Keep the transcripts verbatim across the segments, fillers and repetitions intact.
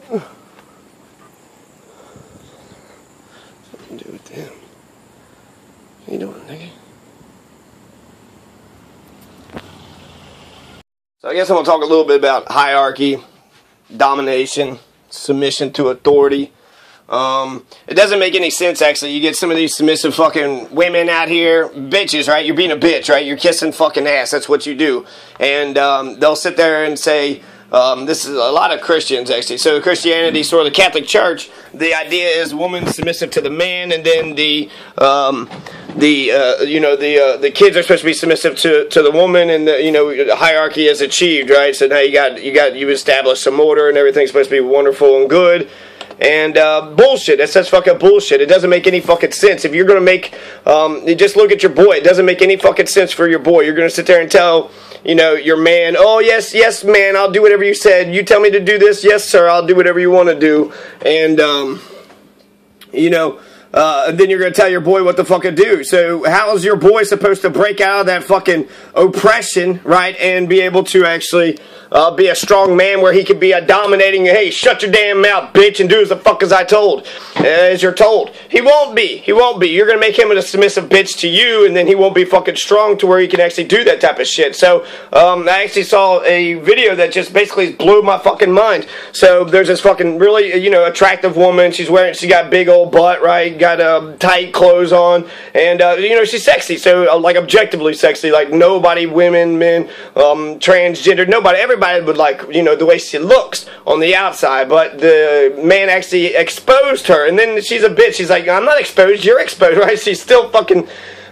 Something to do with them. How you doing, nigga? So I guess I'm going to talk a little bit about hierarchy, domination, submission to authority. Um, it doesn't make any sense, actually. You get some of these submissive fucking women out here, bitches, right? You're being a bitch, right? You're kissing fucking ass. That's what you do. And um, they'll sit there and say, um, this is a lot of Christians, actually. So Christianity, sort of the Catholic Church, the idea is woman submissive to the man, and then the, um, the uh, you know, the uh, the kids are supposed to be submissive to, to the woman, and the, you know, the hierarchy is achieved, right? So now you got, you got, you establish some order, and everything's supposed to be wonderful and good. And uh, bullshit. That's such fucking bullshit. It doesn't make any fucking sense. If you're going to make, um, you just look at your boy. It doesn't make any fucking sense for your boy. You're going to sit there and tell, you know, your man, oh, yes, yes, man, I'll do whatever you said. You tell me to do this, yes, sir, I'll do whatever you want to do. And, um, you know, uh, and then you're going to tell your boy what the fuck to do. So how is your boy supposed to break out of that fucking oppression, right, and be able to actually uh, be a strong man where he can be a dominating, hey, shut your damn mouth, bitch, and do as the fuck as I told, as you're told. He won't be. He won't be. You're going to make him a submissive bitch to you, and then he won't be fucking strong to where he can actually do that type of shit. So um, I actually saw a video that just basically blew my fucking mind. So there's this fucking really, you know, attractive woman. She's wearing, she got big old butt, right? Got uh, tight clothes on, and uh, you know, she's sexy. So uh, like objectively sexy, like nobody, women, men, um, transgender, nobody, everybody would like, you know, the way she looks on the outside. But the man actually exposed her, and then she's a bitch. She's like, I'm not exposed, you're exposed, right? She's still fucking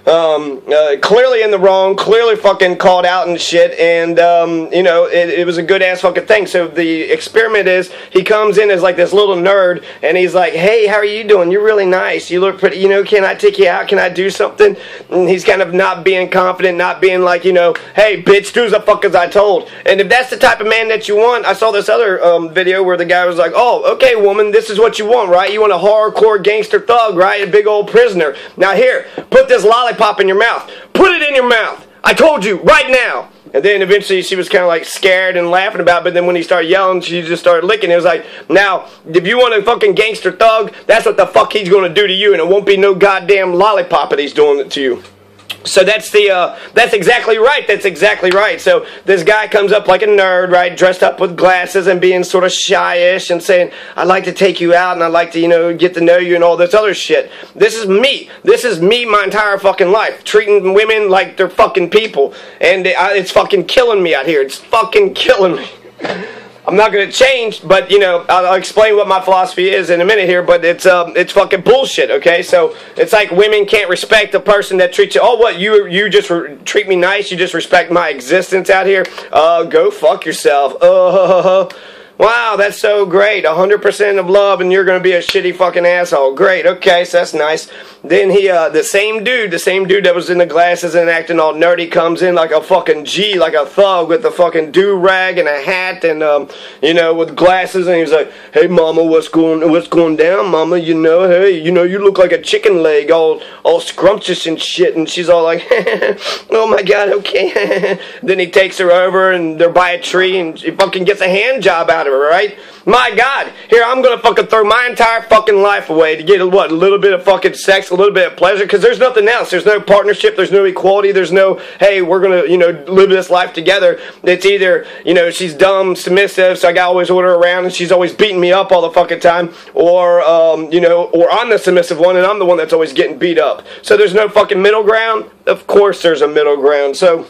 um, uh, clearly in the wrong, clearly fucking called out and shit, and um, you know, it, it was a good ass fucking thing. So the experiment is, he comes in as like this little nerd, and he's like, hey, how are you doing? You're really nice, you look pretty, you know, can I take you out, can I do something? And he's kind of not being confident, not being like, you know, hey, bitch, do as the fuck as I told. And if that's the type of man that you want, I saw this other um, video where the guy was like, oh, okay, woman, this is what you want, right? You want a hardcore gangster thug, right? A big old prisoner. Now here, put this lollipop Pop in your mouth. Put it in your mouth. I told you right now. And then eventually she was kind of like scared and laughing about it, but then when he started yelling, she just started licking. It was like, now, if you want a fucking gangster thug, that's what the fuck he's going to do to you, and it won't be no goddamn lollipop that he's doing it to you. So that's the, uh, that's exactly right, that's exactly right. So this guy comes up like a nerd, right, dressed up with glasses and being sort of shy-ish and saying, I'd like to take you out and I'd like to, you know, get to know you and all this other shit. This is me. This is me my entire fucking life, treating women like they're fucking people. And it's fucking killing me out here. It's fucking killing me. I'm not going to change, but, you know, I'll, I'll explain what my philosophy is in a minute here, but it's um, it's fucking bullshit, okay? So it's like women can't respect a person that treats you, oh, what, you you just re treat me nice, you just respect my existence out here? Uh, go fuck yourself. Uh, wow, that's so great. one hundred percent of love, and you're going to be a shitty fucking asshole. Great, okay, so that's nice. Then he, uh, the same dude, the same dude that was in the glasses and acting all nerdy comes in like a fucking G, like a thug with a fucking do-rag and a hat and, um, you know, with glasses, and he's like, hey, mama, what's going, what's going down, mama? You know, hey, you know, you look like a chicken leg, all, all scrumptious and shit, and she's all like, oh my god, okay. Then he takes her over, and they're by a tree, and he fucking gets a hand job out of her, right? My god, here, I'm gonna fucking throw my entire fucking life away to get, what, a little bit of fucking sex, a little bit of pleasure, because there's nothing else. There's no partnership, there's no equality, there's no, hey, we're gonna, you know, live this life together. It's either, you know, she's dumb, submissive, so I gotta always order her around, and she's always beating me up all the fucking time, or, um, you know, or I'm the submissive one, and I'm the one that's always getting beat up. So there's no fucking middle ground? Of course there's a middle ground. So,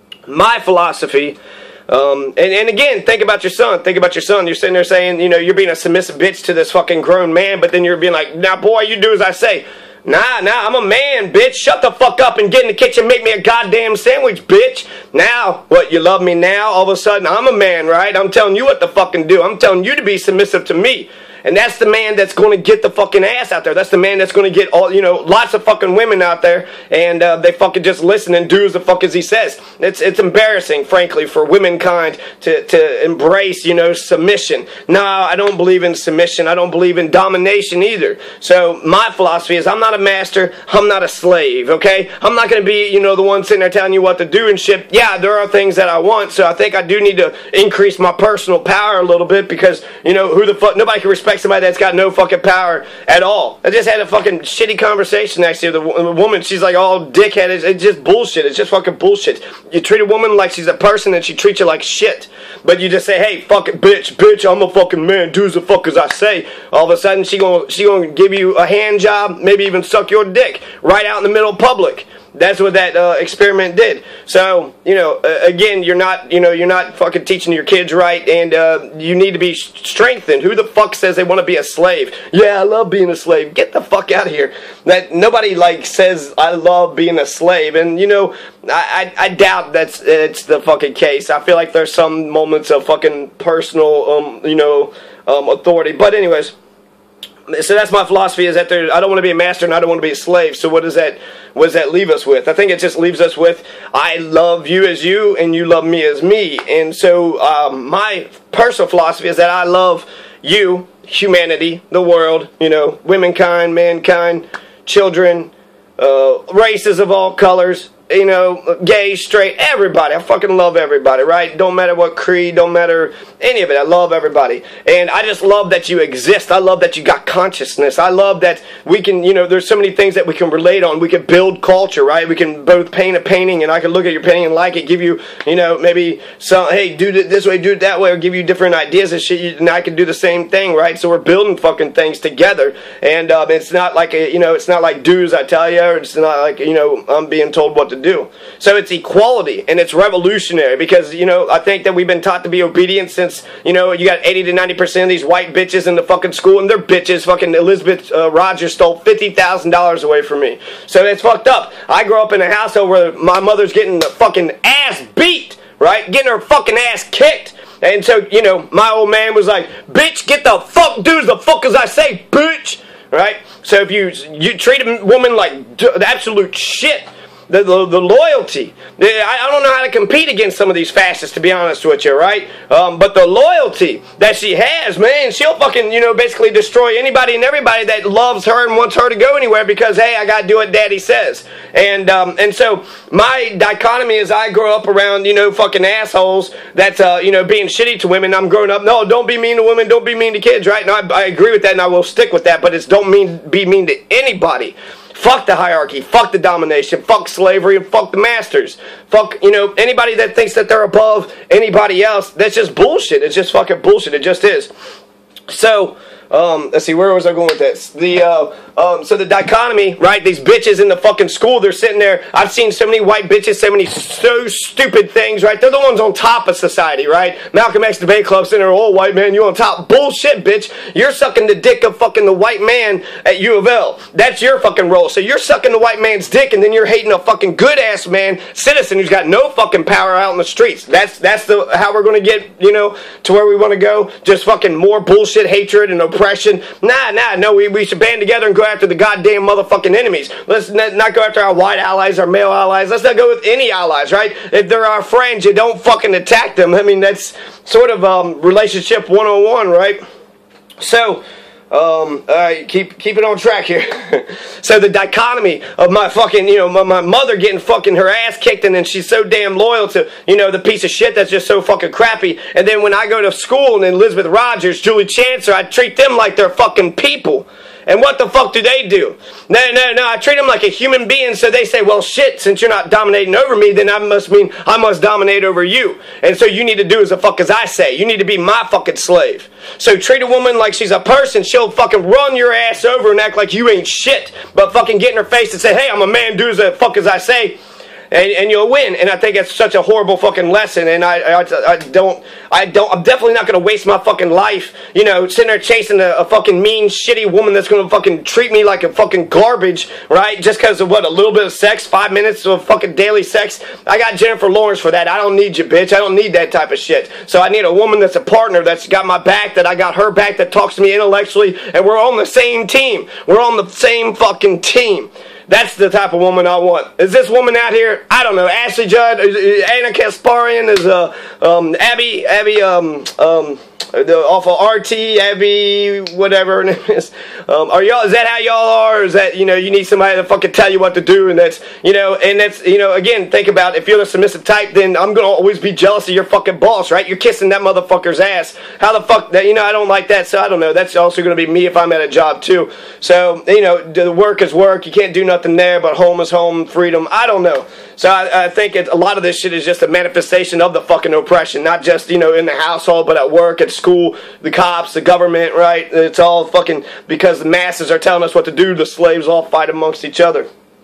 my philosophy, Um, and, and again, think about your son. Think about your son. You're sitting there saying, you know, you're being a submissive bitch to this fucking grown man, but then you're being like, now, boy, you do as I say. Nah, nah, I'm a man, bitch. Shut the fuck up and get in the kitchen, make me a goddamn sandwich, bitch. Now, what, you love me now? All of a sudden, I'm a man, right? I'm telling you what to fucking do. I'm telling you to be submissive to me. And that's the man that's going to get the fucking ass out there. That's the man that's going to get all, you know, lots of fucking women out there, and uh, they fucking just listen and do as the fuck as he says. It's it's embarrassing, frankly, for womankind to, to embrace, you know, submission. No, I don't believe in submission. I don't believe in domination either. So my philosophy is I'm not a master, I'm not a slave, okay? I'm not going to be, you know, the one sitting there telling you what to do and shit. Yeah, there are things that I want, so I think I do need to increase my personal power a little bit because, you know, who the fuck, nobody can respect somebody that's got no fucking power at all. I just had a fucking shitty conversation actually with a woman. She's like all dickheaded. It's just bullshit. It's just fucking bullshit. You treat a woman like she's a person and she treats you like shit. But you just say, hey, fuck it, bitch, bitch, I'm a fucking man, do as the fuck as I say. All of a sudden she gonna, she gonna give you a hand job, maybe even suck your dick right out in the middle of public. That's what that uh, experiment did. So, you know, uh, again, you're not, you know, you're not fucking teaching your kids right, and uh, you need to be strengthened. Who the fuck says they want to be a slave? Yeah, I love being a slave. Get the fuck out of here. That nobody like says I love being a slave, and you know, I I, I doubt that's it's the fucking case. I feel like there's some moments of fucking personal, um, you know, um, authority. But anyways. So that's my philosophy, is that there, I don't want to be a master and I don't want to be a slave. So what does that what does that leave us with? I think it just leaves us with, I love you as you and you love me as me. And so um, my personal philosophy is that I love you, humanity, the world, you know, womankind, mankind, children, uh, races of all colors, you know, gay, straight, everybody. I fucking love everybody, right? Don't matter what creed, don't matter any of it. I love everybody. And I just love that you exist. I love that you got consciousness. I love that we can, you know, there's so many things that we can relate on. We can build culture, right? We can both paint a painting, and I can look at your painting and like it, give you, you know, maybe some, hey, do it this way, do it that way, or give you different ideas and shit, and I can do the same thing, right? So we're building fucking things together. And um, it's not like, a, you know, it's not like do as I tell you, or it's not like, you know, I'm being told what to do. So it's equality, and it's revolutionary, because, you know, I think that we've been taught to be obedient since, you know, you got eighty to ninety percent of these white bitches in the fucking school, and they're bitches. Fucking Elizabeth uh, Rogers stole fifty thousand dollars away from me. So it's fucked up. I grew up in a household where my mother's getting the fucking ass beat, right? Getting her fucking ass kicked. And so, you know, my old man was like, bitch, get the fuck, do the fuck as I say, bitch. Right? So if you, you treat a woman like the absolute shit, The, the, the loyalty. The, I, I don't know how to compete against some of these fascists, to be honest with you, right? Um, but the loyalty that she has, man, she'll fucking, you know, basically destroy anybody and everybody that loves her and wants her to go anywhere because, hey, I got to do what daddy says. And um, and so my dichotomy is I grow up around, you know, fucking assholes that's, uh, you know, being shitty to women. I'm growing up, no, don't be mean to women, don't be mean to kids, right? No, I, I agree with that, and I will stick with that, but it's don't mean be mean to anybody. Fuck the hierarchy, fuck the domination, fuck slavery, and fuck the masters. Fuck, you know, anybody that thinks that they're above anybody else, that's just bullshit. It's just fucking bullshit. It just is. So, um, let's see, where was I going with this? The, uh, um, so the dichotomy, right, these bitches in the fucking school, they're sitting there, I've seen so many white bitches, so many so stupid things, right, they're the ones on top of society, right, Malcolm X Debate Club sitting there, oh, white man, you on top, bullshit, bitch, you're sucking the dick of fucking the white man at U of L, that's your fucking role, so you're sucking the white man's dick, and then you're hating a fucking good-ass man, citizen, who's got no fucking power out in the streets, that's, that's the, how we're gonna get, you know, to where we wanna go, just fucking more bullshit, hatred, and oppression. Nah, nah, no, we, we should band together and go after the goddamn motherfucking enemies. Let's not, not go after our white allies, our male allies. Let's not go with any allies, right? If they're our friends, you don't fucking attack them. I mean, that's sort of um, relationship one oh one, right? So, um, alright, keep, keep it on track here. So the dichotomy of my fucking, you know, my, my mother getting fucking her ass kicked, and then she's so damn loyal to, you know, the piece of shit that's just so fucking crappy. And then when I go to school, and then Elizabeth Rogers, Julie Chancellor, I treat them like they're fucking people. And what the fuck do they do? No, no, no, I treat them like a human being, so they say, well, shit, since you're not dominating over me, then I must mean I must dominate over you. And so you need to do as the fuck as I say. You need to be my fucking slave. So treat a woman like she's a person, she'll fucking run your ass over and act like you ain't shit, but fucking get in her face and say, hey, I'm a man, do as the fuck as I say. and, and you'll win. And I think it's such a horrible fucking lesson. And I, I, I don't, I don't, I'm definitely not going to waste my fucking life, you know, sitting there chasing a, a fucking mean, shitty woman that's going to fucking treat me like a fucking garbage, right? Just because of what, a little bit of sex, five minutes of fucking daily sex. I got Jennifer Lawrence for that. I don't need you, bitch. I don't need that type of shit. So I need a woman that's a partner, that's got my back, that I got her back, that talks to me intellectually, and we're on the same team. We're on the same fucking team. That's the type of woman I want. Is this woman out here? I don't know. Ashley Judd, Anna Kasparian, is uh, um, Abby, Abby, um, um, the, off of R T, Abby, whatever her name is. Um, are y'all? Is that how y'all are? Or is that, you know, you need somebody to fucking tell you what to do, and that's, you know, and that's, you know, again, think about, if you're the submissive type, then I'm gonna always be jealous of your fucking boss, right? You're kissing that motherfucker's ass. How the fuck that? You know, I don't like that, so I don't know. That's also gonna be me if I'm at a job too. So, you know, the work is work. You can't do nothing there, but home is home, freedom. I don't know. So I, I think it, a lot of this shit is just a manifestation of the fucking oppression, not just, you know, in the household, but at work, at school, the cops, the government, right? It's all fucking because the masses are telling us what to do. The slaves all fight amongst each other.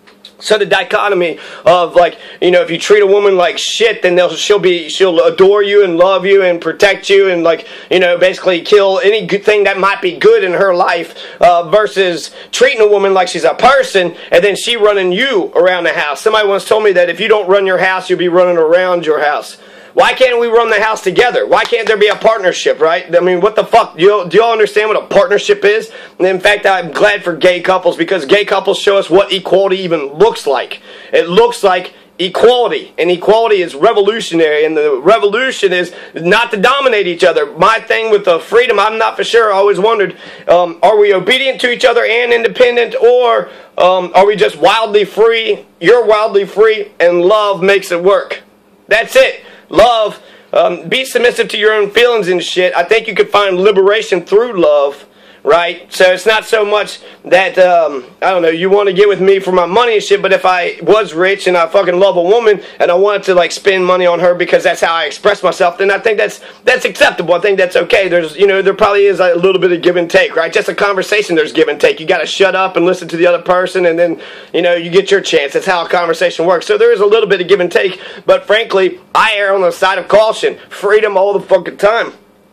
So the dichotomy of, like, you know, if you treat a woman like shit, then they'll, she'll be, she'll adore you and love you and protect you and, like, you know, basically kill any good thing that might be good in her life, uh, versus treating a woman like she's a person and then she running you around the house. Somebody once told me that if you don't run your house, you'll be running around your house. Why can't we run the house together? Why can't there be a partnership, right? I mean, what the fuck? Do you, do you all understand what a partnership is? And in fact, I'm glad for gay couples, because gay couples show us what equality even looks like. It looks like equality, and equality is revolutionary, and the revolution is not to dominate each other. My thing with the freedom, I'm not for sure. I always wondered, um, are we obedient to each other and independent, or um, are we just wildly free? You're wildly free, and love makes it work. That's it. Love, um, be submissive to your own feelings and shit. I think you could find liberation through love, right? So it's not so much that, um, I don't know, you want to get with me for my money and shit, but if I was rich and I fucking love a woman and I wanted to, like, spend money on her because that's how I express myself, then I think that's that's acceptable. I think that's okay. There's, you know, there probably is a little bit of give and take, right? Just a conversation, there's give and take. You got to shut up and listen to the other person, and then, you know, you get your chance. That's how a conversation works. So there is a little bit of give and take, but frankly, I err on the side of caution. Freedom all the fucking time.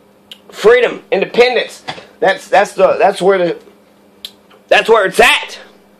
Freedom, independence. That's that's the that's where the that's where it's at.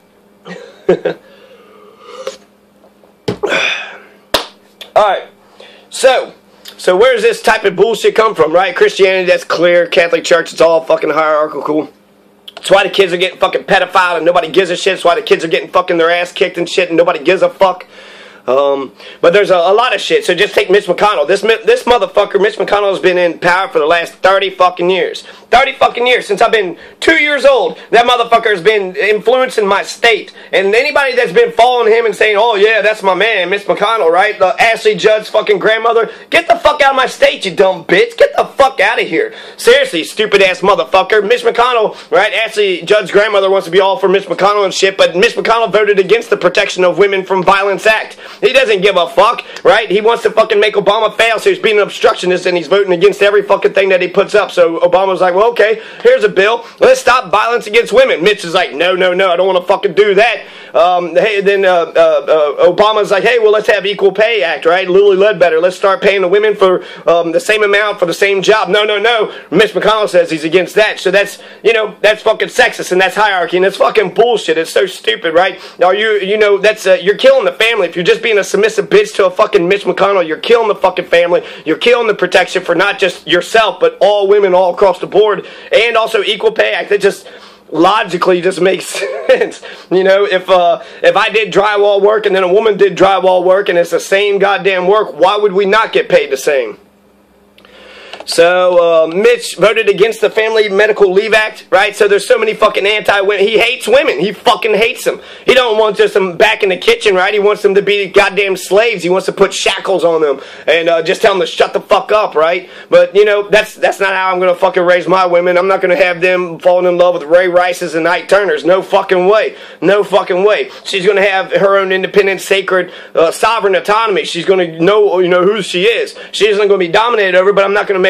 All right, so so where does this type of bullshit come from? Right, Christianity, that's clear. Catholic Church, it's all fucking hierarchical. That's why the kids are getting fucking pedophile and nobody gives a shit. That's why the kids are getting fucking their ass kicked and shit and nobody gives a fuck. Um, but there's a, a lot of shit. So just take Mitch McConnell. This this motherfucker, Mitch McConnell, has been in power for the last thirty fucking years. thirty fucking years. Since I've been two years old, that motherfucker has been influencing my state. And anybody that's been following him and saying, oh yeah, that's my man, Mitch McConnell, right? The Ashley Judd's fucking grandmother. Get the fuck out of my state, you dumb bitch. Get the fuck out of here. Seriously, stupid ass motherfucker. Mitch McConnell, right? Ashley Judd's grandmother wants to be all for Mitch McConnell and shit, but Mitch McConnell voted against the Protection of Women from Violence Act. He doesn't give a fuck, right? He wants to fucking make Obama fail, so he's being an obstructionist and he's voting against every fucking thing that he puts up. So Obama's like, well, okay, here's a bill. Let's stop violence against women. Mitch is like, no, no, no, I don't want to fucking do that. Um, hey, then uh, uh, uh, Obama's like, hey, well, let's have Equal Pay Act, right? Lilly Ledbetter, let's start paying the women for um, the same amount for the same job. No, no, no. Mitch McConnell says he's against that. So that's, you know, that's fucking sexist and that's hierarchy and that's fucking bullshit. It's so stupid, right? Are you, you know, that's, uh, you're killing the family. If you're just being a submissive bitch to a fucking Mitch McConnell, you're killing the fucking family. You're killing the protection for not just yourself, but all women all across the board. And also Equal Pay Act. It just logically just makes sense. You know, if uh, if I did drywall work and then a woman did drywall work and it's the same goddamn work, why would we not get paid the same? So, uh, Mitch voted against the Family Medical Leave Act, right? So there's so many fucking anti-women. He hates women. He fucking hates them. He don't want just them back in the kitchen, right? He wants them to be goddamn slaves. He wants to put shackles on them and uh, just tell them to shut the fuck up, right? But, you know, that's that's not how I'm going to fucking raise my women. I'm not going to have them falling in love with Ray Rices and Ike Turners. No fucking way. No fucking way. She's going to have her own independent, sacred, uh, sovereign autonomy. She's going to know, you know, who she is. She isn't going to be dominated over, but I'm not going to make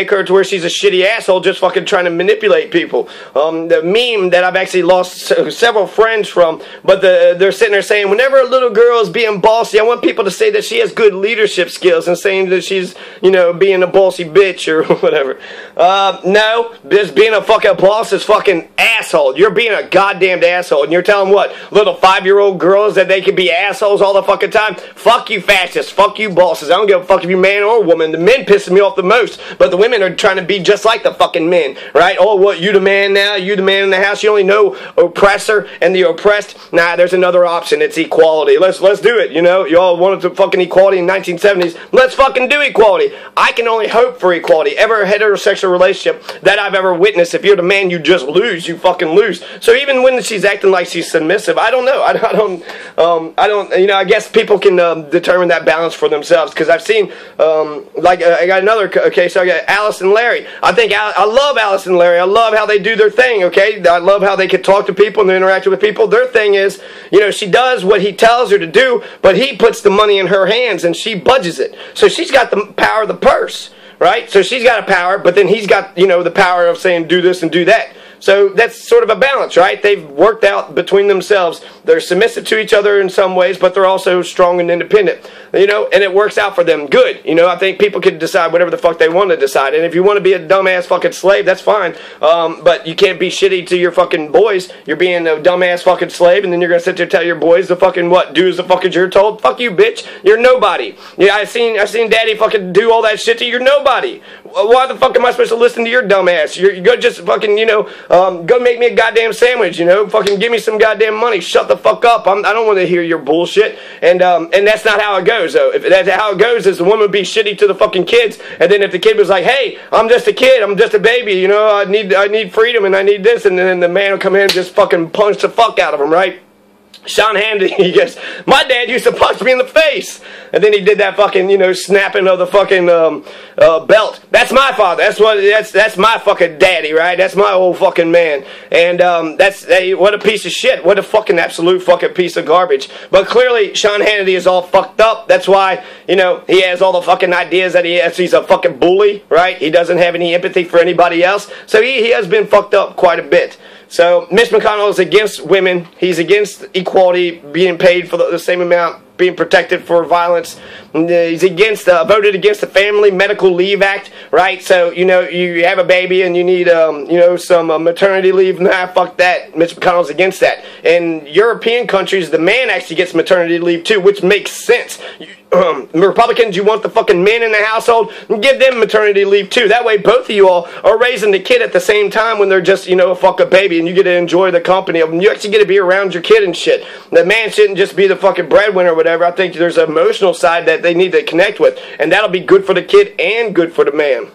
make her to where she's a shitty asshole just fucking trying to manipulate people. Um, the meme that I've actually lost several friends from, but the, they're sitting there saying, whenever a little girl is being bossy, I want people to say that she has good leadership skills and saying that she's, you know, being a bossy bitch or whatever. Uh, no, just being a fucking boss is fucking asshole. You're being a goddamned asshole, and you're telling what, little five-year-old girls that they can be assholes all the fucking time? Fuck you fascists, fuck you bosses. I don't give a fuck if you're man or woman. The men piss me off the most, but the women are trying to be just like the fucking men, right? Oh, what, you the man now? You the man in the house? You only know oppressor and the oppressed? Nah, there's another option. It's equality. Let's let's do it, you know? You all wanted to fucking equality in nineteen seventies. Let's fucking do equality. I can only hope for equality. Every heterosexual relationship that I've ever witnessed, if you're the man, you just lose. You fucking lose. So even when she's acting like she's submissive, I don't know. I, I don't, um, I don't, you know, I guess people can um, determine that balance for themselves, because I've seen, um, like, uh, I got another case, so I got Alice and Larry. I think, I, I love Alice and Larry. I love how they do their thing, okay? I love how they can talk to people and they're interacting with people. Their thing is, you know, she does what he tells her to do, but he puts the money in her hands and she budgets it. So she's got the power of the purse, right? So she's got a power, but then he's got, you know, the power of saying do this and do that. So that's sort of a balance, right? They've worked out between themselves. They're submissive to each other in some ways, but they're also strong and independent, you know, and it works out for them good. You know, I think people can decide whatever the fuck they want to decide. And if you want to be a dumbass fucking slave, that's fine. Um, but you can't be shitty to your fucking boys. You're being a dumbass fucking slave, and then you're going to sit there and tell your boys to fucking what? Do as the fuck as you're told? Fuck you, bitch. You're nobody. Yeah, I seen, I seen daddy fucking do all that shit to you. You're nobody. Why the fuck am I supposed to listen to your dumbass? You're, you're just fucking, you know, Um, go make me a goddamn sandwich, you know, fucking give me some goddamn money, shut the fuck up, I'm, I don't want to hear your bullshit, and um, and that's not how it goes, though. If that's how it goes, is the woman would be shitty to the fucking kids, and then if the kid was like, hey, I'm just a kid, I'm just a baby, you know, I need, I need freedom, and I need this, and then the man will come in and just fucking punch the fuck out of him, right? Sean Hannity, he goes, my dad used to punch me in the face. And then he did that fucking, you know, snapping of the fucking um, uh, belt. That's my father. That's what. That's that's my fucking daddy, right? That's my old fucking man. And um, that's hey, what a piece of shit. What a fucking absolute fucking piece of garbage. But clearly, Sean Hannity is all fucked up. That's why, you know, he has all the fucking ideas that he has. He's a fucking bully, right? He doesn't have any empathy for anybody else. So he, he has been fucked up quite a bit. So Mitch McConnell is against women. He's against equality, being paid for the, the same amount, being protected for violence. He's against, uh, voted against the Family Medical Leave Act, right? So, you know, you have a baby and you need, um, you know, some uh, maternity leave. Nah, fuck that. Mitch McConnell's against that. In European countries, the man actually gets maternity leave too, which makes sense. You, um, Republicans, you want the fucking men in the household, give them maternity leave too. That way both of you all are raising the kid at the same time when they're just, you know, a fucking baby, and you get to enjoy the company of them. You actually get to be around your kid and shit. The man shouldn't just be the fucking breadwinner or whatever. I think there's an emotional side that they need to connect with, and that'll be good for the kid and good for the man.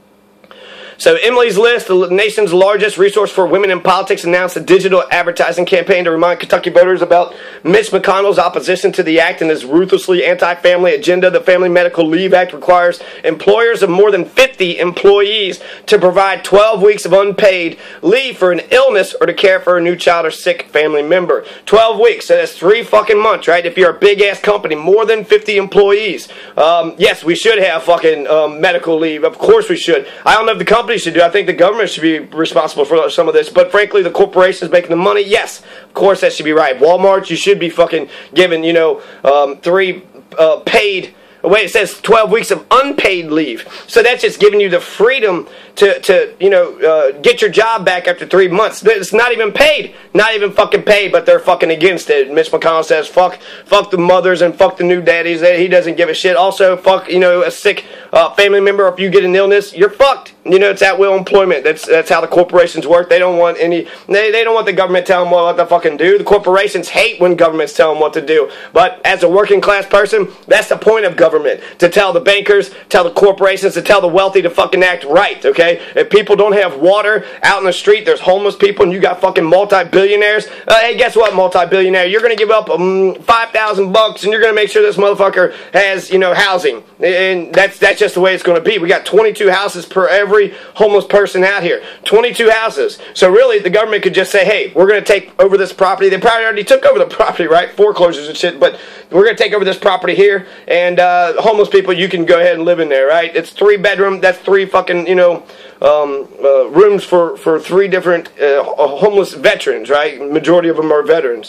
So Emily's List, the nation's largest resource for women in politics, announced a digital advertising campaign to remind Kentucky voters about Mitch McConnell's opposition to the act and his ruthlessly anti-family agenda. The Family Medical Leave Act requires employers of more than fifty employees to provide twelve weeks of unpaid leave for an illness or to care for a new child or sick family member. twelve weeks, so that's three fucking months, right? If you're a big-ass company, more than fifty employees. Um, yes, we should have fucking um, medical leave. Of course we should. I don't know if the company should do. I think the government should be responsible for some of this, but frankly, the corporations making the money, yes, of course that should be right. Walmart, you should be fucking given, you know, um, three uh, paid. Wait, it says twelve weeks of unpaid leave. So that's just giving you the freedom to, to you know, uh, get your job back after three months. It's not even paid. Not even fucking paid, but they're fucking against it. Mitch McConnell says, fuck fuck the mothers and fuck the new daddies. He doesn't give a shit. Also, fuck, you know, a sick uh, family member. If you get an illness, you're fucked. You know, it's at will employment. That's that's how the corporations work. They don't want any, they, they don't want the government telling them what to fucking do. The corporations hate when governments tell them what to do. But as a working class person, that's the point of government. To tell the bankers, tell the corporations, to tell the wealthy to fucking act right, okay? If people don't have water out in the street, there's homeless people, and you got fucking multi-billionaires. Uh, hey, guess what, multi-billionaire? You're going to give up um, five thousand bucks, and you're going to make sure this motherfucker has, you know, housing. And that's that's just just the way it's going to be. We got twenty-two houses per every homeless person out here. twenty-two houses. So really, the government could just say, hey, we're going to take over this property. They probably already took over the property, right? Foreclosures and shit. But we're going to take over this property here. And uh, homeless people, you can go ahead and live in there, right? It's three bedroom. That's three fucking, you know, um, uh, rooms for, for three different uh, homeless veterans, right? Majority of them are veterans.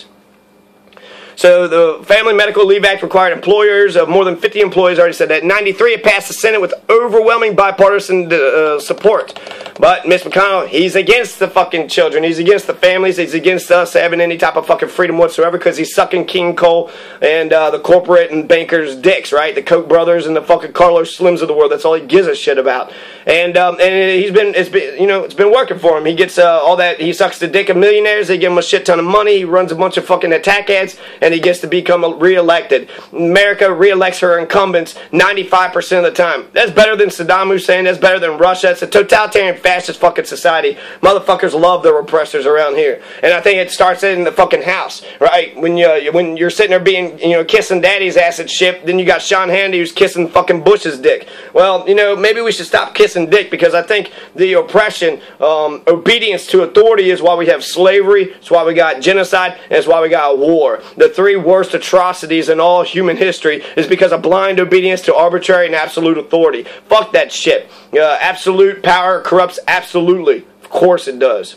So the Family Medical Leave Act required employers of more than fifty employees. I already said that. ninety-three, it passed the Senate with overwhelming bipartisan uh, support. But Mitch McConnell, he's against the fucking children. He's against the families. He's against us having any type of fucking freedom whatsoever because he's sucking King Cole and uh, the corporate and bankers' dicks, right? The Koch brothers and the fucking Carlos Slims of the world. That's all he gives a shit about. And um, and he's been, it's been, you know, it's been working for him. He gets uh, all that. He sucks the dick of millionaires. They give him a shit ton of money. He runs a bunch of fucking attack ads, and he gets to become re-elected. America re-elects her incumbents ninety-five percent of the time. That's better than Saddam Hussein. That's better than Russia. It's a totalitarian, fascist fucking society. Motherfuckers love their oppressors around here, and I think it starts in the fucking house, right? When you when you're sitting there being, you know, kissing daddy's ass and shit, then you got Sean Hannity who's kissing fucking Bush's dick. Well, you know, maybe we should stop kissing dick because I think the oppression, um, obedience to authority is why we have slavery. It's why we got genocide, and it's why we got war. The three worst atrocities in all human history is because of blind obedience to arbitrary and absolute authority. Fuck that shit. Uh, absolute power corrupts absolutely. Of course it does.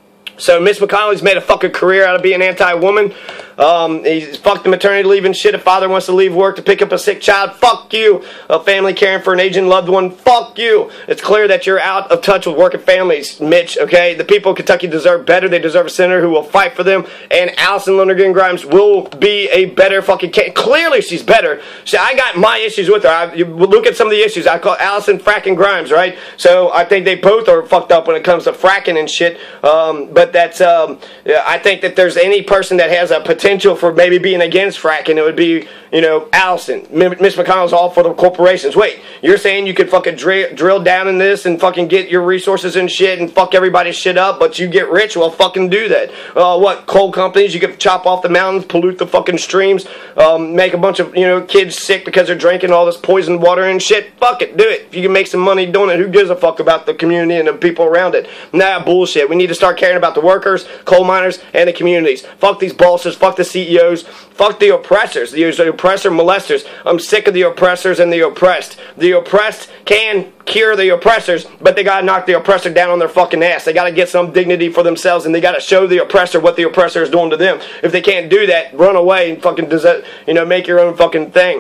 So Mitch McConnell's made a fucking career out of being anti-woman. Um, he's fucked the maternity leave and shit. If father wants to leave work to pick up a sick child, fuck you. A family caring for an aging loved one, fuck you. It's clear that you're out of touch with working families, Mitch, okay? The people of Kentucky deserve better. They deserve a senator who will fight for them. And Allison Lonergan Grimes will be a better fucking candidate. Clearly she's better. See, I got my issues with her. I, you look at some of the issues. I call Allison fracking Grimes, right? So I think they both are fucked up when it comes to fracking and shit. Um, but that's, um, I think that there's any person that has a potential for maybe being against fracking, it would be, you know, Allison. Mitch McConnell's all for the corporations. Wait, you're saying you could fucking drill, drill down in this and fucking get your resources and shit and fuck everybody's shit up, but you get rich? Well, fucking do that. Uh, what, coal companies? You could chop off the mountains, pollute the fucking streams, um, make a bunch of, you know, kids sick because they're drinking all this poisoned water and shit. Fuck it, do it. If you can make some money doing it, who gives a fuck about the community and the people around it? Nah, bullshit. We need to start caring about the workers, coal miners, and the communities. Fuck these bosses, fuck the C E Os, fuck the oppressors, the oppressor molesters. I'm sick of the oppressors and the oppressed. The oppressed can cure the oppressors, but they gotta knock the oppressor down on their fucking ass. They gotta get some dignity for themselves, and they gotta show the oppressor what the oppressor is doing to them. If they can't do that, run away and fucking, you know, make your own fucking thing.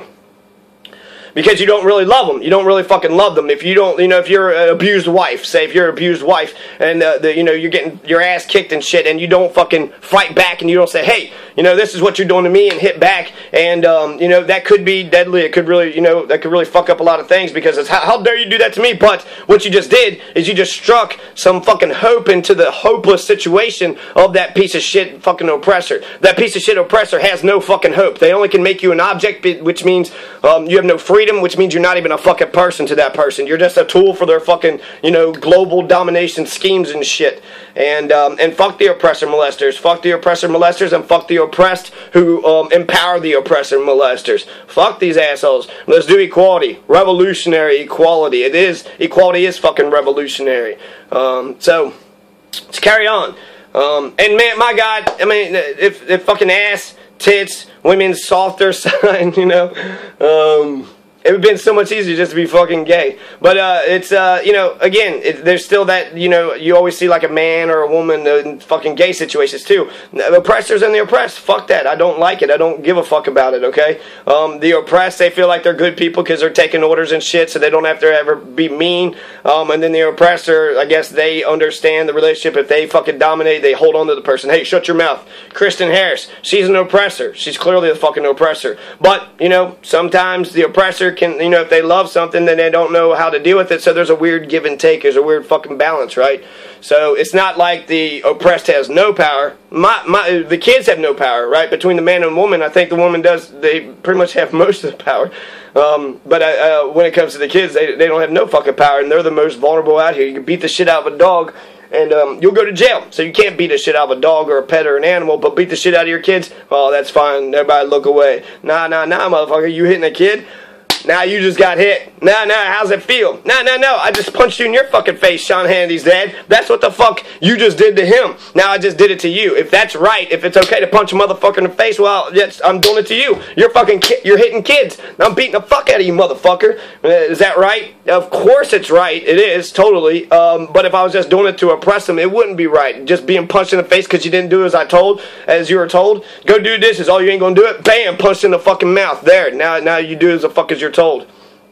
Because you don't really love them. You don't really fucking love them. If you don't, you know, if you're an abused wife, say if you're an abused wife, and uh, the, you know, you're getting your ass kicked and shit, and you don't fucking fight back, and you don't say, hey, you know, this is what you're doing to me, and hit back, and um, you know, that could be deadly. It could really, you know, that could really fuck up a lot of things because it's how, how dare you do that to me? But what you just did is you just struck some fucking hope into the hopeless situation of that piece of shit fucking oppressor. That piece of shit oppressor has no fucking hope. They only can make you an object, which means um, you have no freedom. Which means you're not even a fucking person to that person. You're just a tool for their fucking, you know, global domination schemes and shit. And um, and fuck the oppressor molesters. Fuck the oppressor molesters and fuck the oppressed who um, empower the oppressor molesters. Fuck these assholes. Let's do equality. Revolutionary equality. It is. Equality is fucking revolutionary. Um, so, let's carry on. Um, and man, my God, I mean, if, if fucking ass, tits, women's softer side, you know, um... it would have been so much easier just to be fucking gay. But, uh, it's, uh, you know, again, it, there's still that, you know, you always see like a man or a woman in fucking gay situations too. The oppressors and the oppressed, fuck that. I don't like it. I don't give a fuck about it, okay? Um, the oppressed, they feel like they're good people because they're taking orders and shit, so they don't have to ever be mean. Um, and then the oppressor, I guess they understand the relationship. If they fucking dominate, they hold on to the person. Hey, shut your mouth. Kristen Harris, she's an oppressor. She's clearly a fucking oppressor. But, you know, sometimes the oppressor can, you know, if they love something, then they don't know how to deal with it, so there's a weird give and take, there's a weird fucking balance, right? So it's not like the oppressed has no power. My, my, the kids have no power, right? Between the man and woman, I think the woman does, they pretty much have most of the power. Um, but uh, uh, when it comes to the kids, they, they don't have no fucking power, and they're the most vulnerable out here. You can beat the shit out of a dog, and um, you'll go to jail. So you can't beat the shit out of a dog or a pet or an animal, but beat the shit out of your kids, oh, that's fine. Everybody look away. Nah, nah, nah, motherfucker, you hitting a kid? Now you just got hit. No, no, how's it feel? No, no, no, I just punched you in your fucking face, Sean Hannity's dad. That's what the fuck you just did to him. Now I just did it to you. If that's right, if it's okay to punch a motherfucker in the face, well, yes, I'm doing it to you. You're fucking, ki you're hitting kids. I'm beating the fuck out of you, motherfucker. Uh, is that right? Of course it's right. It is, totally. Um, but if I was just doing it to oppress them, it wouldn't be right. Just being punched in the face because you didn't do as I told, as you were told. Go do dishes. Oh, you ain't gonna do it? Bam, punched in the fucking mouth. There. Now, now you do as the fuck as you're told.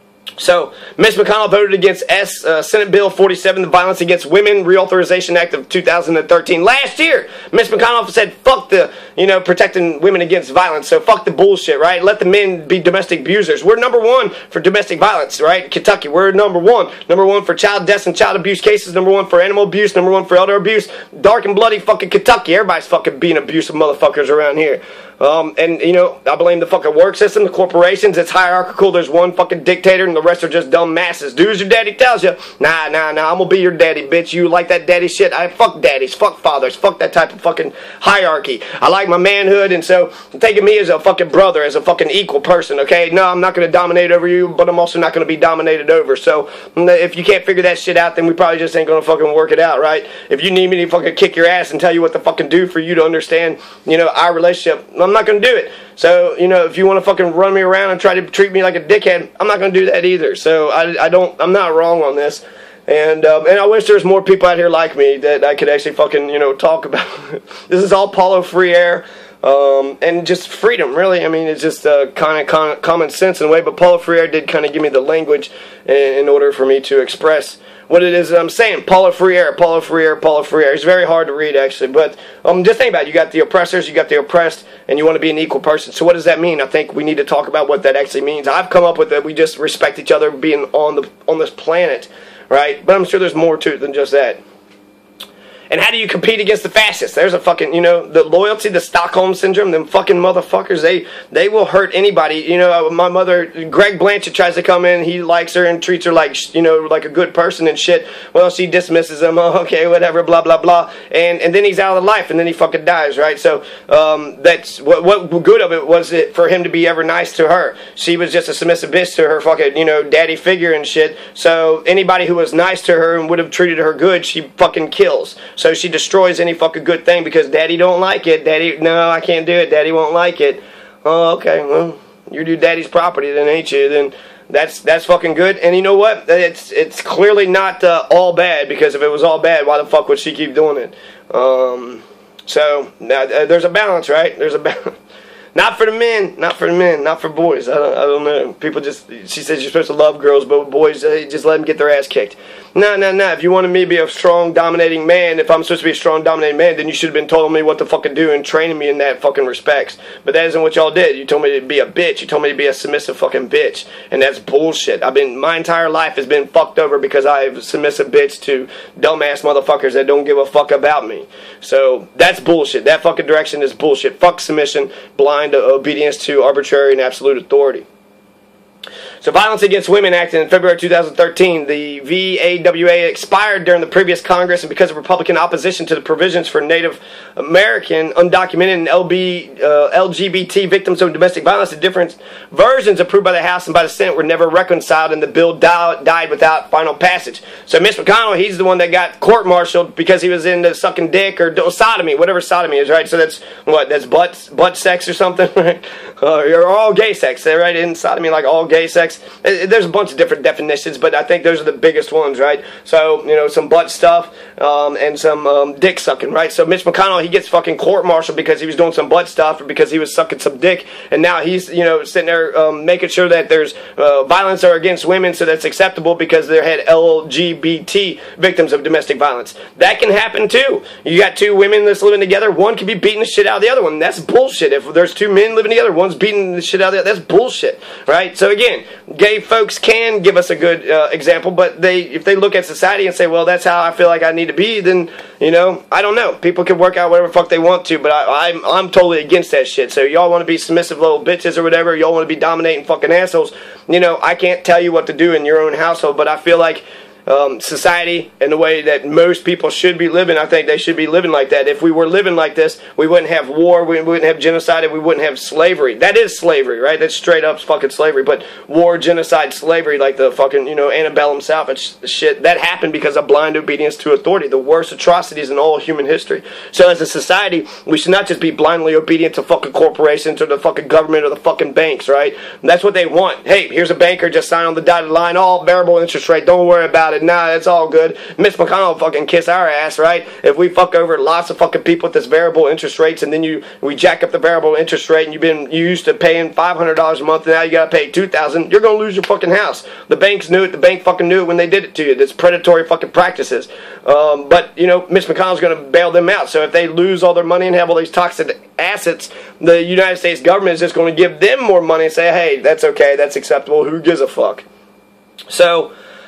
So, Mitch McConnell voted against S, uh, Senate Bill forty-seven, the Violence Against Women Reauthorization Act of two thousand thirteen. Last year, Mitch McConnell said, fuck the, you know, protecting women against violence. So, fuck the bullshit, right? Let the men be domestic abusers. We're number one for domestic violence, right? Kentucky, we're number one. Number one for child deaths and child abuse cases. Number one for animal abuse. Number one for elder abuse. Dark and bloody fucking Kentucky. Everybody's fucking being abusive motherfuckers around here. Um, and, you know, I blame the fucking work system, the corporations. It's hierarchical. There's one fucking dictator and the rest are just dumb masses. Do as your daddy tells you. Nah, nah, nah. I'm gonna be your daddy, bitch. You like that daddy shit? I fuck daddies. Fuck fathers. Fuck that type of fucking hierarchy. I like my manhood, and so taking me as a fucking brother, as a fucking equal person, okay? No, I'm not gonna dominate over you, but I'm also not gonna be dominated over. So if you can't figure that shit out, then we probably just ain't gonna fucking work it out, right? If you need me to fucking kick your ass and tell you what to fucking do for you to understand, you know, our relationship, I'm not going to do it. So, you know, if you want to fucking run me around and try to treat me like a dickhead, I'm not going to do that either. So, I, I don't, I'm not wrong on this. And, um, and I wish there was more people out here like me that I could actually fucking, you know, talk about. This is all Paulo Freire. Um, and just freedom, really. I mean, it's just uh, kind of con common sense in a way. But Paulo Freire did kind of give me the language in, in order for me to express what it is that I'm saying. Paulo Freire, Paulo Freire, Paulo Freire. It's very hard to read, actually. But um, just think about it. You got the oppressors, you got the oppressed, and you want to be an equal person. So what does that mean? I think we need to talk about what that actually means. I've come up with that. We just respect each other being on the on this planet, right? But I'm sure there's more to it than just that. And how do you compete against the fascists? There's a fucking, you know, the loyalty, the Stockholm Syndrome, them fucking motherfuckers, they they will hurt anybody. You know, my mother, Greg Blanchett tries to come in, he likes her and treats her like, you know, like a good person and shit. Well, she dismisses him, oh, okay, whatever, blah, blah, blah. And and then he's out of life, and then he fucking dies, right? So, um, that's, what, what good of it was it for him to be ever nice to her? She was just a submissive bitch to her fucking, you know, daddy figure and shit. So, anybody who was nice to her and would have treated her good, she fucking kills. So she destroys any fucking good thing because daddy don't like it. Daddy, no, I can't do it. Daddy won't like it. Oh, okay, well, you're your daddy's property then, ain't you? Then that's that's fucking good. And you know what? It's it's clearly not uh, all bad, because if it was all bad, why the fuck would she keep doing it? Um, so now uh, there's a balance, right? There's a balance. Not for the men, not for the men, not for boys. I don't, I don't know. People just, she says you're supposed to love girls, but boys, uh, just let them get their ass kicked. No, no, no. If you wanted me to be a strong, dominating man, if I'm supposed to be a strong, dominating man, then you should have been telling me what to fucking do and training me in that fucking respects. But that isn't what y'all did. You told me to be a bitch. You told me to be a submissive fucking bitch. And that's bullshit. I've been, my entire life has been fucked over because I've submissive bitch to dumbass motherfuckers that don't give a fuck about me. So that's bullshit. That fucking direction is bullshit. Fuck submission, blind obedience to arbitrary and absolute authority. So Violence Against Women Act in February two thousand thirteen, the V A W A expired during the previous Congress, and because of Republican opposition to the provisions for Native American, undocumented, and L B, uh, L G B T victims of domestic violence, the different versions approved by the House and by the Senate were never reconciled, and the bill di died without final passage. So Mitch McConnell, he's the one that got court-martialed because he was into sucking dick or sodomy, whatever sodomy is, right? So that's, what, that's butt, butt sex or something, right? Uh, or all gay sex, right? In sodomy, like all gay sex. There's a bunch of different definitions, but I think those are the biggest ones, right? So, you know, some butt stuff um, and some um, dick sucking, right? So Mitch McConnell, he gets fucking court-martialed because he was doing some butt stuff or because he was sucking some dick, and now he's, you know, sitting there um, making sure that there's uh, violence or against women, so that's acceptable because they had L G B T victims of domestic violence. That can happen too. You got two women that's living together, one can be beating the shit out of the other one. That's bullshit. If there's two men living together, one's beating the shit out of the other, that's bullshit, right? So again, gay folks can give us a good uh, example, but they, if they look at society and say, well, that's how I feel like I need to be, then, you know, I don't know. People can work out whatever the fuck they want to, but I, I'm, I'm totally against that shit. So y'all want to be submissive little bitches or whatever, y'all want to be dominating fucking assholes, you know, I can't tell you what to do in your own household, but I feel like um, society and the way that most people should be living. I think they should be living like that. If we were living like this, we wouldn't have war, we wouldn't have genocide, and we wouldn't have slavery. That is slavery, right? That's straight up fucking slavery. But war, genocide, slavery, like the fucking, you know, antebellum salvage shit, that happened because of blind obedience to authority. The worst atrocities in all human history. So as a society, we should not just be blindly obedient to fucking corporations or the fucking government or the fucking banks, right? And that's what they want. Hey, here's a banker, just sign on the dotted line, all variable interest rate, don't worry about it. Nah, it's all good. Mitch McConnell will fucking kiss our ass, right? If we fuck over lots of fucking people with this variable interest rates, and then you we jack up the variable interest rate, and you've been you used to paying five hundred dollars a month, and now you gotta pay two thousand dollars, you're gonna lose your fucking house. The banks knew it. The bank fucking knew it when they did it to you. That's predatory fucking practices. Um, but, you know, Mitch McConnell's gonna bail them out. So if they lose all their money and have all these toxic assets, the United States government is just going to give them more money and say, hey, that's okay, that's acceptable, who gives a fuck? So,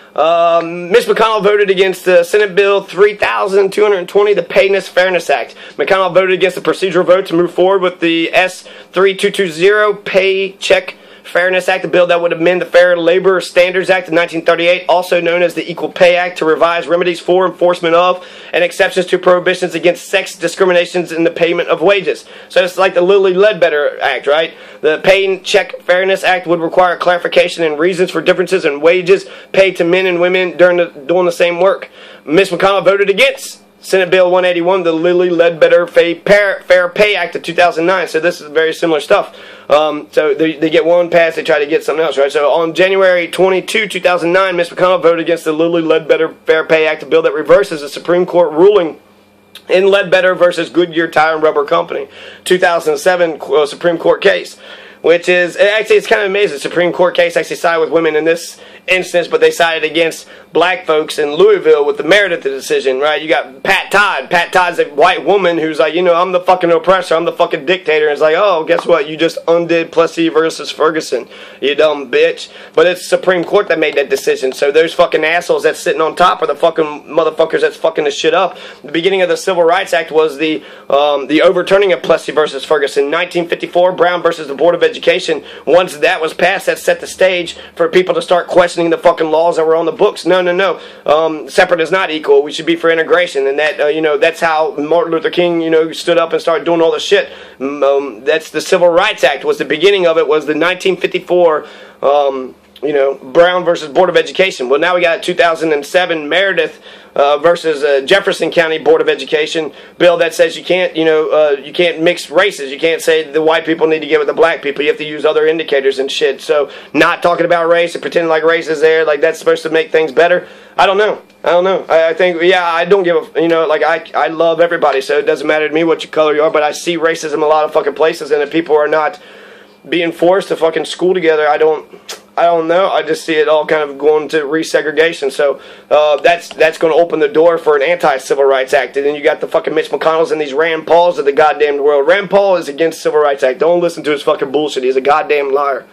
um, Mitch McConnell voted against the Senate Bill three thousand two hundred twenty, the Payness Fairness Act. McConnell voted against the procedural vote to move forward with the S three two two zero Paycheck Fairness Act, a bill that would amend the Fair Labor Standards Act of nineteen thirty-eight, also known as the Equal Pay Act, to revise remedies for, enforcement of, and exceptions to prohibitions against sex discriminations in the payment of wages. So it's like the Lilly Ledbetter Act, right? The Paycheck Fairness Act would require clarification and reasons for differences in wages paid to men and women during the, doing the same work. Mitch McConnell voted against Senate Bill one eighty-one, the Lilly Ledbetter Fair Pay Act of two thousand nine. So this is very similar stuff. Um, so they, they get one passed, they try to get something else, right? So on January twenty-second, two thousand nine, Mitch McConnell voted against the Lilly Ledbetter Fair Pay Act, a bill that reverses the Supreme Court ruling in Ledbetter versus Goodyear Tire and Rubber Company, two thousand seven uh, Supreme Court case. Which is, actually, it's kind of amazing. The Supreme Court case actually sided with women in this instance, but they sided against black folks in Louisville with the Meredith decision, right? You got Pat Todd. Pat Todd's a white woman who's like, you know, I'm the fucking oppressor, I'm the fucking dictator. And it's like, oh, guess what? You just undid Plessy versus Ferguson, you dumb bitch. But it's the Supreme Court that made that decision. So those fucking assholes that's sitting on top are the fucking motherfuckers that's fucking this shit up. The beginning of the Civil Rights Act was the um, the overturning of Plessy versus Ferguson. nineteen fifty-four, Brown versus the Board of Education. Once that was passed, that set the stage for people to start questioning the fucking laws that were on the books. No, no, no. Um, separate is not equal. We should be for integration, and that uh, you know that's how Martin Luther King you know stood up and started doing all this shit. Um, that's the Civil Rights Act. Was the beginning of it was the nineteen fifty-four. Um, you know, Brown versus Board of Education. Well, now we got a two thousand seven Meredith uh, versus uh, Jefferson County Board of Education bill that says you can't, you know, uh, you can't mix races. You can't say the white people need to give it to black people. You have to use other indicators and shit. So, not talking about race and pretending like race is there, like that's supposed to make things better. I don't know. I don't know. I, I think, yeah, I don't give a, you know, like I, I love everybody, so it doesn't matter to me what your color you are. But I see racism in a lot of fucking places, and if people are not being forced to fucking school together, I don't. I don't know. I just see it all kind of going to resegregation. So uh, that's that's going to open the door for an anti-Civil Rights Act. And then you got the fucking Mitch McConnells and these Rand Pauls of the goddamn world. Rand Paul is against Civil Rights Act. Don't listen to his fucking bullshit. He's a goddamn liar.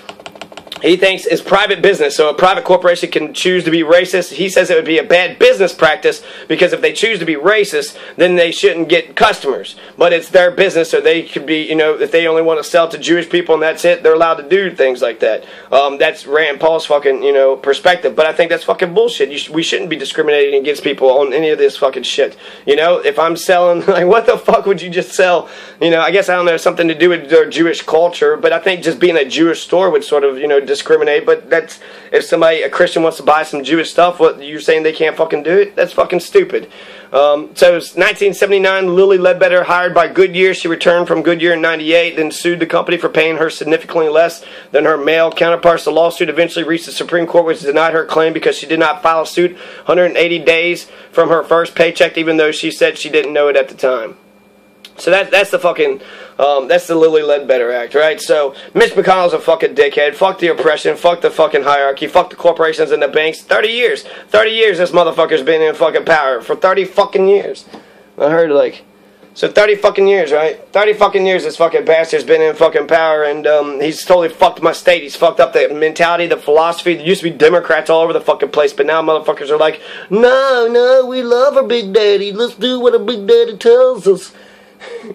He thinks it's private business, so a private corporation can choose to be racist. He says it would be a bad business practice because if they choose to be racist, then they shouldn't get customers. But it's their business, so they could be, you know, if they only want to sell to Jewish people and that's it, they're allowed to do things like that. Um, that's Rand Paul's fucking, you know, perspective. But I think that's fucking bullshit. You sh- we shouldn't be discriminating against people on any of this fucking shit. You know, if I'm selling, like, what the fuck would you just sell? You know, I guess, I don't know, something to do with their Jewish culture, but I think just being a Jewish store would sort of, you know, discriminate. But that's, if somebody, a Christian wants to buy some Jewish stuff, what, you're saying they can't fucking do it? That's fucking stupid. Um, so it's nineteen seventy-nine, Lilly Ledbetter, hired by Goodyear. She returned from Goodyear in ninety-eight, then sued the company for paying her significantly less than her male counterparts. The lawsuit eventually reached the Supreme Court, which denied her claim because she did not file a suit one hundred eighty days from her first paycheck, even though she said she didn't know it at the time. So that, that's the fucking, um, that's the Lilly Ledbetter Act, right? So, Mitch McConnell's a fucking dickhead. Fuck the oppression. Fuck the fucking hierarchy. Fuck the corporations and the banks. thirty years. thirty years this motherfucker's been in fucking power. For thirty fucking years. I heard, like, so thirty fucking years, right? thirty fucking years this fucking bastard's been in fucking power, and um, he's totally fucked my state. He's fucked up the mentality, the philosophy. There used to be Democrats all over the fucking place, but now motherfuckers are like, no, no, we love our Big Daddy. Let's do what our Big Daddy tells us.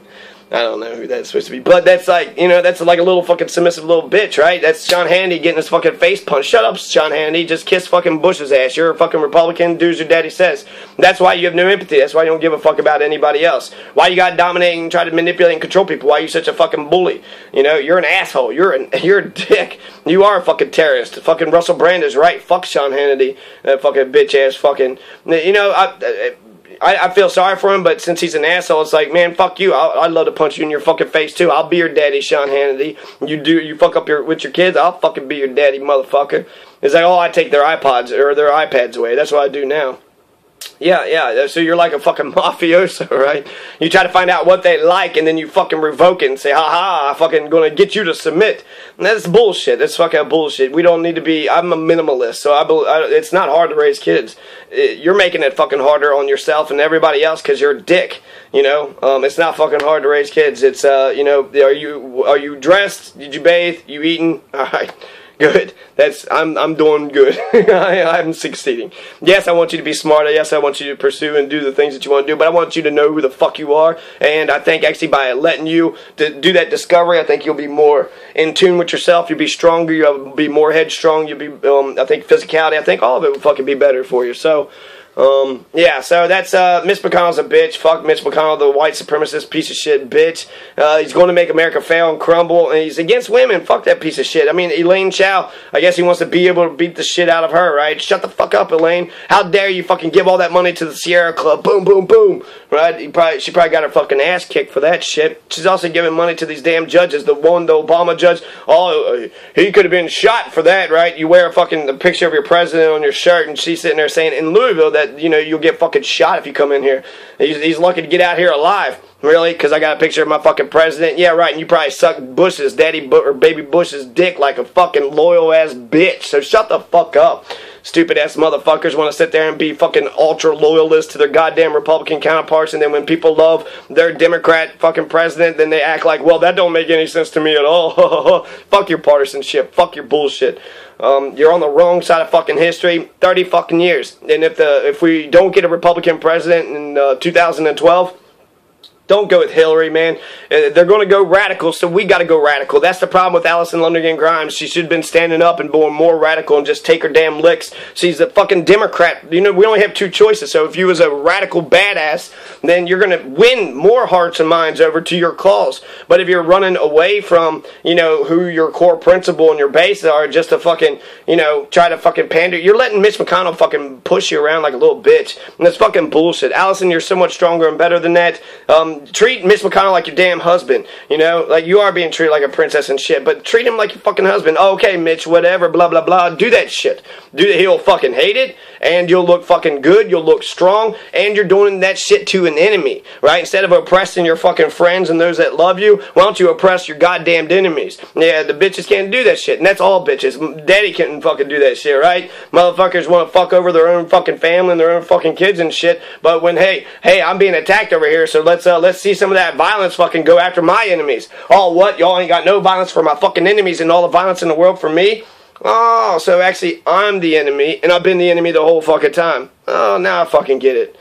I don't know who that's supposed to be. But that's like, you know, that's like a little fucking submissive little bitch, right? That's Sean Hannity getting his fucking face punched. Shut up, Sean Hannity. Just kiss fucking Bush's ass. You're a fucking Republican. Do as your daddy says. That's why you have no empathy. That's why you don't give a fuck about anybody else. Why you gotta dominate and try to manipulate and control people. Why you such a fucking bully. You know, you're an asshole. You're an, you're a dick. You are a fucking terrorist. Fucking Russell Brand is right. Fuck Sean Hannity. That fucking bitch ass fucking. You know, I... I I, I feel sorry for him, but since he's an asshole, it's like, man, fuck you. I'll, I'd love to punch you in your fucking face too. I'll be your daddy, Sean Hannity. You do, you fuck up your with your kids, I'll fucking be your daddy, motherfucker. It's like, oh, I take their iPods or their iPads away. That's what I do now. Yeah, yeah, so you're like a fucking mafioso, right? You try to find out what they like, and then you fucking revoke it and say, ha-ha, I'm fucking gonna get you to submit. And that's bullshit. That's fucking bullshit. We don't need to be, I'm a minimalist, so I, I it's not hard to raise kids. It, you're making it fucking harder on yourself and everybody else because you're a dick, you know? Um, it's not fucking hard to raise kids. It's, uh, you know, are you, are you dressed? Did you bathe? You eating? All right. Good. That's I'm I'm doing good. I, I'm succeeding. Yes, I want you to be smarter. Yes, I want you to pursue and do the things that you want to do. But I want you to know who the fuck you are. And I think actually by letting you to do that discovery, I think you'll be more in tune with yourself. You'll be stronger. You'll be more headstrong. You'll be. Um, I think physicality. I think all of it will fucking be better for you. So. Um, yeah, so that's, uh, Mitch McConnell's a bitch. Fuck Mitch McConnell, the white supremacist piece of shit bitch. Uh, he's going to make America fail and crumble, and he's against women. Fuck that piece of shit. I mean, Elaine Chao, I guess he wants to be able to beat the shit out of her, right? Shut the fuck up, Elaine. How dare you fucking give all that money to the Sierra Club? Boom, boom, boom. Right? He probably, she probably got her fucking ass kicked for that shit. She's also giving money to these damn judges. The one, the Obama judge, oh, he could have been shot for that, right? You wear a fucking the picture of your president on your shirt, and she's sitting there saying in Louisville that you know, you'll get fucking shot if you come in here. He's, he's lucky to get out here alive. Really? Because I got a picture of my fucking president? Yeah, right, and you probably suck Bush's, daddy, or baby Bush's dick like a fucking loyal-ass bitch. So shut the fuck up. Stupid-ass motherfuckers want to sit there and be fucking ultra-loyalists to their goddamn Republican counterparts, and then when people love their Democrat fucking president, then they act like, well, that don't make any sense to me at all. Fuck your partisanship. Fuck your bullshit. Um, you're on the wrong side of fucking history. thirty fucking years. And if the if we don't get a Republican president in uh, two thousand twelve, don't go with Hillary, man. Uh, they're going to go radical, so we got to go radical. That's the problem with Allison Lundergan Grimes. She should have been standing up and being more radical and just take her damn licks. She's a fucking Democrat. You know, we only have two choices. So if you was a radical badass, then you're going to win more hearts and minds over to your cause. But if you're running away from, you know, who your core principle and your base are, just to fucking, you know, try to fucking pander, you're letting Mitch McConnell fucking push you around like a little bitch. And that's fucking bullshit. Allison, you're so much stronger and better than that. Um, treat Mitch McConnell like your damn husband, you know, like you are being treated like a princess and shit, but treat him like your fucking husband. Oh, okay, Mitch, whatever, blah, blah, blah, do that shit. Do that, he'll fucking hate it, and you'll look fucking good, you'll look strong, and you're doing that shit to an enemy, right? Instead of oppressing your fucking friends and those that love you, why don't you oppress your goddamn enemies? Yeah, the bitches can't do that shit, and that's all bitches. Daddy can't fucking do that shit, right? Motherfuckers want to fuck over their own fucking family and their own fucking kids and shit, but when, hey, hey, I'm being attacked over here, so let's, uh, let's see some of that violence fucking go after my enemies. Oh, what? Y'all ain't got no violence for my fucking enemies and all the violence in the world for me? Oh, so actually I'm the enemy, and I've been the enemy the whole fucking time. Oh, now I fucking get it.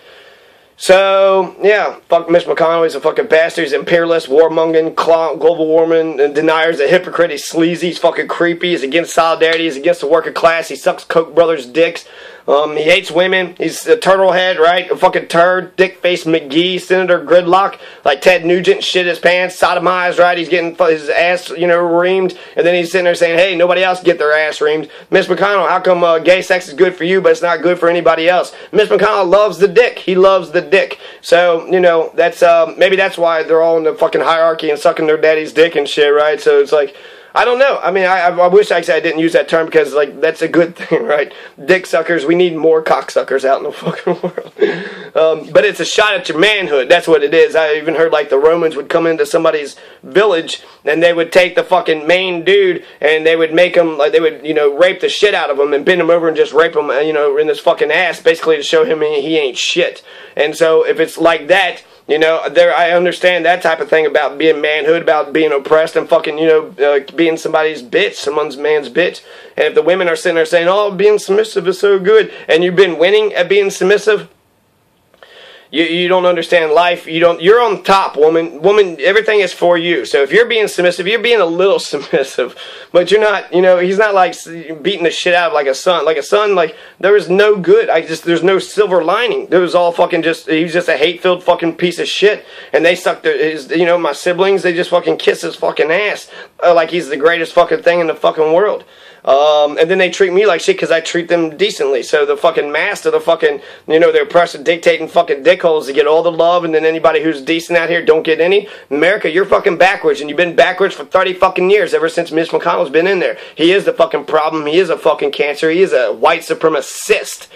So, yeah, fuck Mitch McConnell. He's a fucking bastard. He's imperialist, warmongering, global warming, and denier. He's a hypocrite. He's sleazy. He's fucking creepy. He's against solidarity. He's against the working class. He sucks Koch brothers' dicks. Um, he hates women. He's a turtle head, right? A fucking turd. Dick-faced McGee, Senator Gridlock, like Ted Nugent, shit his pants, sodomized, right? He's getting his ass, you know, reamed. And then he's sitting there saying, hey, nobody else get their ass reamed. Mitch McConnell, how come uh, gay sex is good for you, but it's not good for anybody else? Mitch McConnell loves the dick. He loves the dick. So, you know, that's, uh, maybe that's why they're all in the fucking hierarchy and sucking their daddy's dick and shit, right? So it's like, I don't know. I mean, I, I wish I said I didn't use that term because, like, that's a good thing, right? Dick suckers. We need more cocksuckers out in the fucking world. Um, but it's a shot at your manhood. That's what it is. I even heard, like, the Romans would come into somebody's village and they would take the fucking main dude and they would make him, like, they would, you know, rape the shit out of him and bend him over and just rape him, you know, in his fucking ass, basically to show him he ain't shit. And so if it's like that, you know, there I understand that type of thing about being manhood, about being oppressed and fucking, you know, uh, being somebody's bitch, someone's man's bitch. And if the women are sitting there saying, oh, being submissive is so good, and you've been winning at being submissive, You, you don't understand life. You don't. You're on top, woman. Woman, everything is for you. So if you're being submissive, you're being a little submissive, but you're not. You know, he's not like beating the shit out of like a son. Like a son, like there is no good. I just there's no silver lining. There was all fucking just. He was just a hate-filled fucking piece of shit. And they sucked their. His, you know, my siblings. They just fucking kiss his fucking ass uh, like he's the greatest fucking thing in the fucking world. Um, and then they treat me like shit because I treat them decently. So the fucking master, the fucking, you know, they're pressing, dictating fucking dickholes to get all the love, and then anybody who's decent out here don't get any. America, you're fucking backwards, and you've been backwards for thirty fucking years, ever since Mitch McConnell's been in there. He is the fucking problem. He is a fucking cancer. He is a white supremacist.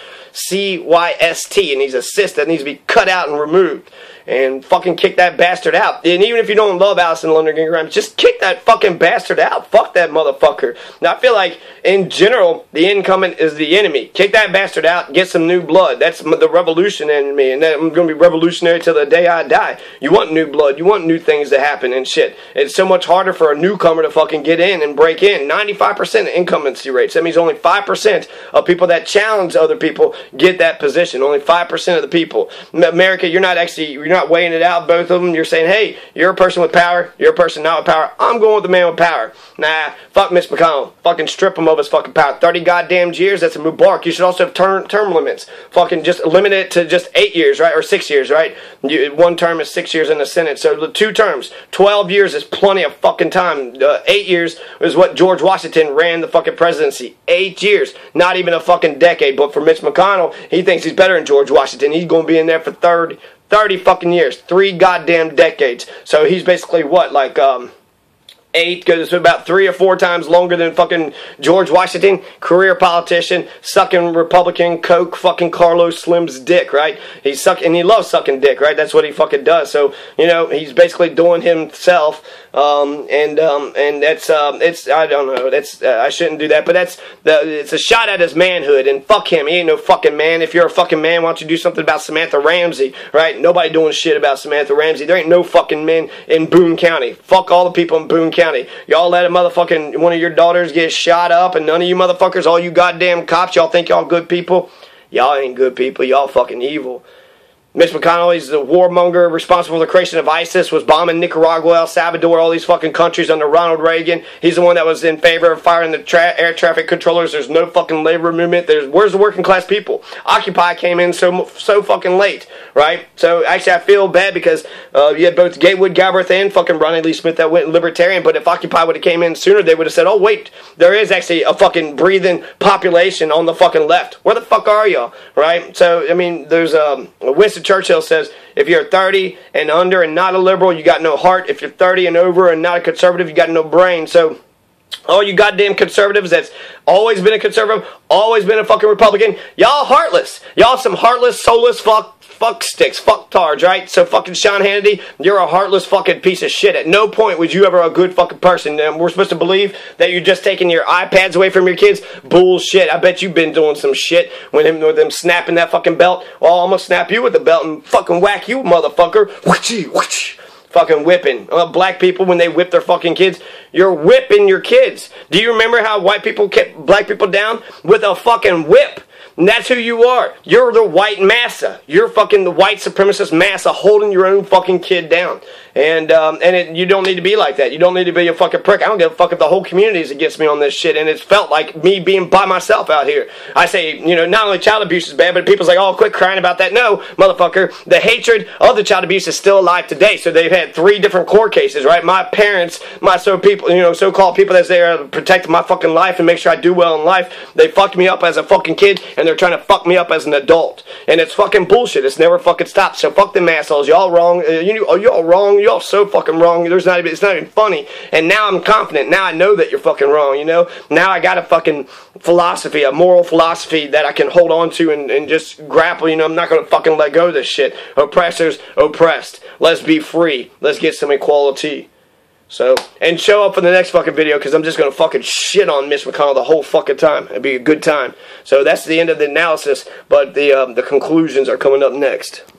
C Y S T, and he's a cyst that needs to be cut out and removed. And fucking kick that bastard out. And even if you don't love Allison Lundgren Grimes, just kick that fucking bastard out. Fuck that motherfucker. Now, I feel like, in general, the incumbent is the enemy. Kick that bastard out, get some new blood. That's the revolution in me, and I'm going to be revolutionary till the day I die. You want new blood. You want new things to happen and shit. It's so much harder for a newcomer to fucking get in and break in. ninety-five percent incumbency rates. That means only five percent of people that challenge other people get that position. Only five percent of the people. America, you're not actually, you're not weighing it out, both of them. You're saying, hey, you're a person with power, you're a person not with power. I'm going with the man with power. Nah, fuck Mitch McConnell. Fucking strip him of his fucking power. thirty goddamn years, that's a Mubarak. You should also have term, term limits. Fucking just limit it to just eight years, right? Or six years, right? You, one term is six years in the Senate. So the two terms, twelve years is plenty of fucking time. Uh, eight years is what George Washington ran the fucking presidency. Eight years. Not even a fucking decade. But for Mitch McConnell, he thinks he's better than George Washington. He's going to be in there for thirty, thirty fucking years. Three goddamn decades. So he's basically what, like, um... eight, goes about three or four times longer than fucking George Washington, career politician, sucking Republican coke, fucking Carlos Slim's dick, right? He's suck and he loves sucking dick, right? That's what he fucking does. So, you know, he's basically doing himself, um, and um, and that's um, it's I don't know, that's uh, I shouldn't do that, but that's the it's a shot at his manhood, and fuck him, he ain't no fucking man. If you're a fucking man, why don't you do something about Samantha Ramsey, right? Nobody doing shit about Samantha Ramsey. There ain't no fucking men in Boone County. Fuck all the people in Boone County. Y'all let a motherfucking one of your daughters get shot up, and none of you motherfuckers, all you goddamn cops, y'all think y'all good people? Y'all ain't good people. Y'all fucking evil. Mitch McConnell, he's the warmonger responsible for the creation of ISIS, was bombing Nicaragua, El Salvador, all these fucking countries under Ronald Reagan. He's the one that was in favor of firing the tra air traffic controllers. There's no fucking labor movement. There's Where's the working class people? Occupy came in so so fucking late, right? So actually I feel bad because uh, you had both Gatewood Galbraith and fucking Ronnie Lee Smith that went libertarian, but if Occupy would have came in sooner, they would have said, oh wait, there is actually a fucking breathing population on the fucking left. Where the fuck are y'all, right? So, I mean, there's um, Winston Churchill says, if you're thirty and under and not a liberal, you got no heart. If you're thirty and over and not a conservative, you got no brain. So, all you goddamn conservatives that's always been a conservative, always been a fucking Republican, y'all heartless. Y'all some heartless, soulless fuck fuck sticks, fuck tards, right? So fucking Sean Hannity, you're a heartless fucking piece of shit. At no point was you ever a good fucking person. And we're supposed to believe that you're just taking your iPads away from your kids? Bullshit. I bet you've been doing some shit when him with them snapping that fucking belt. Well, I'm gonna snap you with the belt and fucking whack you, motherfucker. Whoochie, whooch. Fucking whipping. Uh, black people, when they whip their fucking kids, you're whipping your kids. Do you remember how white people kept black people down? With a fucking whip. And that's who you are. You're the white massa. You're fucking the white supremacist massa holding your own fucking kid down. And um, and it, you don't need to be like that. You don't need to be a fucking prick. I don't give a fuck if the whole community is against me on this shit. And it's felt like me being by myself out here. I say, you know, not only child abuse is bad, but people's like, oh, quit crying about that. No, motherfucker. The hatred of the child abuse is still alive today. So they've had three different court cases, right? My parents, my so people, you know, so-called people that's there to protect my fucking life and make sure I do well in life, they fucked me up as a fucking kid, and they're trying to fuck me up as an adult. And it's fucking bullshit. It's never fucking stopped. So fuck them assholes. Y'all wrong. Uh, you, oh, y'all wrong. Y'all so fucking wrong. There's not even, it's not even funny. And now I'm confident. Now I know that you're fucking wrong, you know? Now I got a fucking philosophy, a moral philosophy that I can hold on to and, and just grapple, you know? I'm not going to fucking let go of this shit. Oppressors, oppressed. Let's be free. Let's get some equality. So, and show up for the next fucking video, because I'm just going to fucking shit on Mitch McConnell the whole fucking time. It'd be a good time. So that's the end of the analysis, but the, um, the conclusions are coming up next.